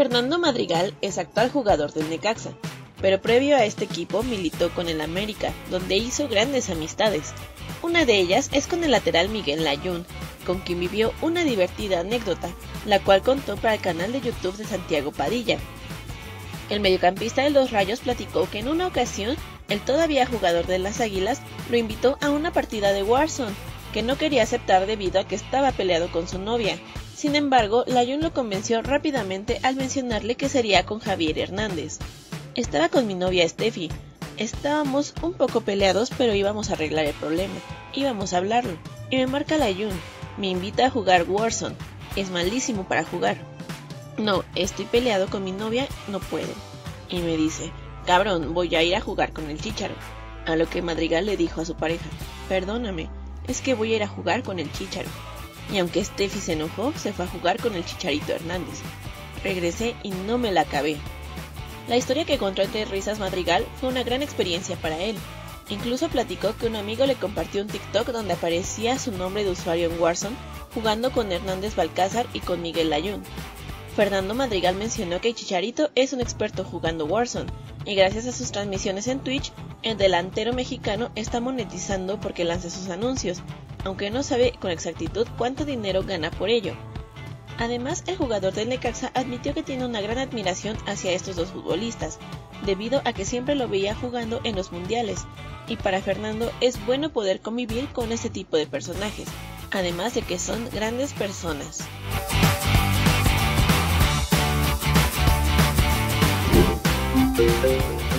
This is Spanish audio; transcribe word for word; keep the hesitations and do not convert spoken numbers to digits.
Fernando Madrigal es actual jugador del Necaxa, pero previo a este equipo militó con el América, donde hizo grandes amistades. Una de ellas es con el lateral Miguel Layún, con quien vivió una divertida anécdota, la cual contó para el canal de YouTube de Santiago Padilla. El mediocampista de los Rayos platicó que en una ocasión el todavía jugador de las Águilas lo invitó a una partida de Warzone, que no quería aceptar debido a que estaba peleado con su novia. Sin embargo, Layún lo convenció rápidamente al mencionarle que sería con Javier Hernández. Estaba con mi novia Steffi. Estábamos un poco peleados, pero íbamos a arreglar el problema. Íbamos a hablarlo. Y me marca Layún. Me invita a jugar Warzone. Es malísimo para jugar. No, estoy peleado con mi novia, no puedo. Y me dice, cabrón, voy a ir a jugar con el Chícharo. A lo que Madrigal le dijo a su pareja, perdóname, es que voy a ir a jugar con el Chícharo. Y aunque Steffi se enojó, se fue a jugar con el Chicharito Hernández. Regresé y no me la acabé. La historia que contó entre risas Madrigal fue una gran experiencia para él. Incluso platicó que un amigo le compartió un TikTok donde aparecía su nombre de usuario en Warzone, jugando con Hernández Balcázar y con Miguel Layún. Fernando Madrigal mencionó que Chicharito es un experto jugando Warzone, y gracias a sus transmisiones en Twitch, el delantero mexicano está monetizando porque lanza sus anuncios, aunque no sabe con exactitud cuánto dinero gana por ello. Además, el jugador del Necaxa admitió que tiene una gran admiración hacia estos dos futbolistas, debido a que siempre lo veía jugando en los mundiales, y para Fernando es bueno poder convivir con este tipo de personajes, además de que son grandes personas. Thank you.